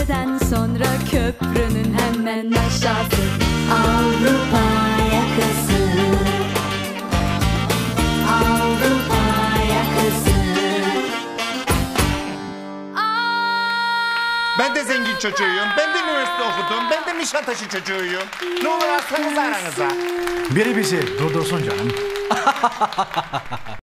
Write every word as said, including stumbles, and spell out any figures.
Köprüden sonra köprünün hemen aşağısı Avrupa yakası. Avrupa yakası. Ben de zengin çocuğuyum. Ben de üniversite okudum. Ben de Nişantaşı çocuğuyum. Ne olur alsanız aranıza. Biri bizi durdursun canım.